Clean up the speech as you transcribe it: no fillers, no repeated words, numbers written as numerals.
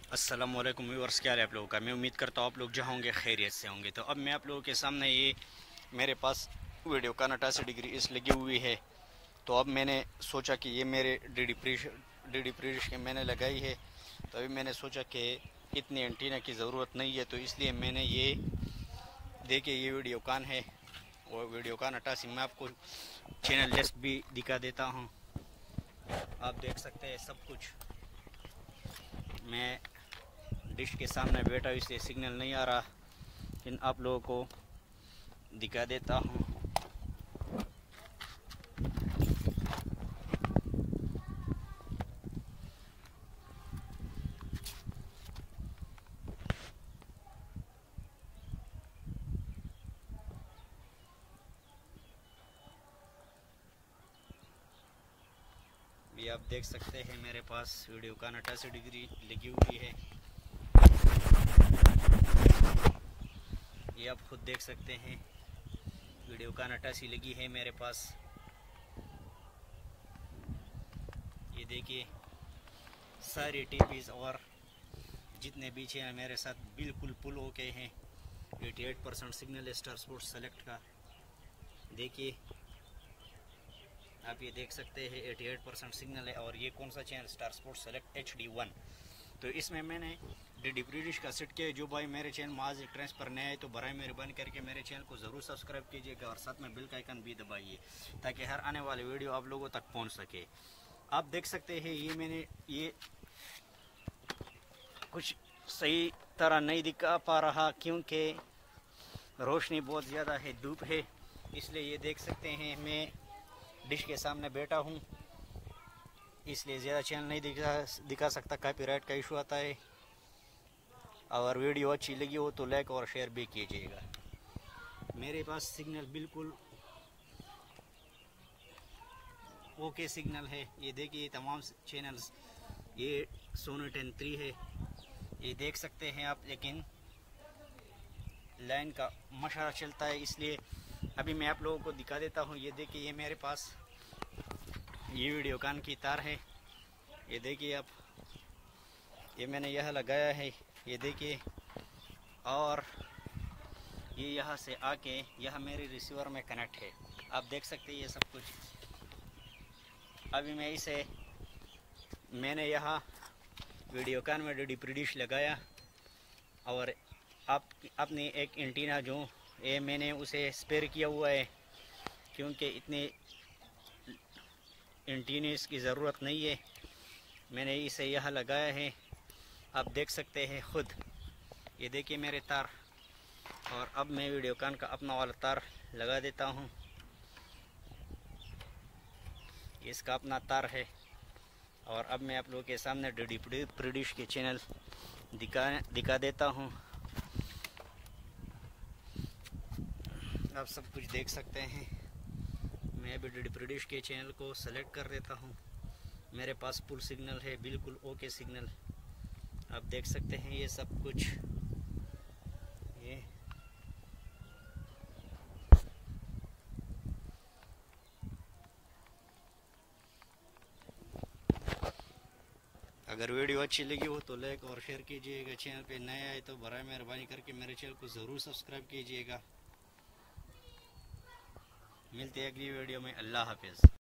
अस्सलामुअलैकुम व्यूअर्स, क्या हाल है आप लोगों का। मैं उम्मीद करता हूँ आप लोग जहाँ होंगे खैरियत से होंगे। तो अब मैं आप लोगों के सामने ये मेरे पास वीडियो का 88 डिग्री इस लगी हुई है। तो अब मैंने सोचा कि ये मेरे डी डी प्रीश के मैंने लगाई है। तो अभी मैंने सोचा कि इतनी एंटीना की ज़रूरत नहीं है, तो इसलिए मैंने ये देखिए ये वीडियो कान है और वीडियो कान 88। मैं आपको चैनल लिस्ट भी दिखा देता हूँ, आप देख सकते हैं सब कुछ। मैं डिश के सामने बैठा इसलिए सिग्नल नहीं आ रहा, लेकिन आप लोगों को दिखा देता हूँ। ये आप देख सकते हैं मेरे पास वीडियो का 88 डिग्री लगी हुई है। ये आप खुद देख सकते हैं वीडियो का 88 लगी है मेरे पास। ये देखिए सारी टीवीज़ और जितने पीछे हैं मेरे साथ बिल्कुल पुल होके हैं। 88% सिग्नल है स्टार स्पोर्ट्स सेलेक्ट का। देखिए आप ये देख सकते हैं 88% सिग्नल है। और ये कौन सा channel, star sports select HD1। तो इसमें मैंने डी ब्रिटिश का सेट किया। जो भाई मेरे चैनल में आज ट्रेंस पर नया है तो बराए मेहरबानी करके मेरे चैनल को ज़रूर सब्सक्राइब कीजिएगा और साथ में बेल का आइकन भी दबाइए ताकि हर आने वाले वीडियो आप लोगों तक पहुंच सके। आप देख सकते हैं ये मैंने ये कुछ सही तरह नहीं दिखा पा रहा क्योंकि रोशनी बहुत ज़्यादा है, धूप है, इसलिए ये देख सकते हैं मैं डिश के सामने बैठा हूँ, इसलिए ज़्यादा चैनल नहीं दिखा सकता, कॉपीराइट का इशू आता है। और वीडियो अच्छी लगी हो तो लाइक और शेयर भी कीजिएगा। मेरे पास सिग्नल बिल्कुल ओके सिग्नल है। ये देखिए तमाम चैनल्स, ये सोनी 10-3 है, ये देख सकते हैं आप। लेकिन लाइन का मशरा चलता है, इसलिए अभी मैं आप लोगों को दिखा देता हूँ। ये देखिए ये मेरे पास ये वीडियो कान की तार है। ये देखिए आप, ये मैंने यह लगाया है, ये देखिए। और ये यहाँ से आके यह मेरे रिसीवर में कनेक्ट है, आप देख सकते हैं ये सब कुछ। अभी मैं इसे मैंने यहाँ वीडियो कान में डी प्रीडिश लगाया और आप अपनी एक एंटीना जो ये मैंने उसे स्पेयर किया हुआ है क्योंकि इतने एंटीनेस की ज़रूरत नहीं है। मैंने इसे यहाँ लगाया है, आप देख सकते हैं खुद। ये देखिए मेरे तार। और अब मैं वीडियो कान का अपना वाला तार लगा देता हूँ। इसका अपना तार है। और अब मैं आप लोगों के सामने डी प्रीडिश के चैनल दिखा देता हूँ। आप सब कुछ देख सकते हैं। मैं अभी डी प्रीडिश के चैनल को सेलेक्ट कर देता हूँ। मेरे पास फुल सिग्नल है, बिल्कुल ओके सिग्नल, आप देख सकते हैं ये सब कुछ। ये अगर वीडियो अच्छी लगी हो तो लाइक और शेयर कीजिएगा। चैनल पे नए आए तो बराए मेहरबानी करके मेरे चैनल को ज़रूर सब्सक्राइब कीजिएगा। मिलते हैं अगली वीडियो में। अल्लाह हाफिज़।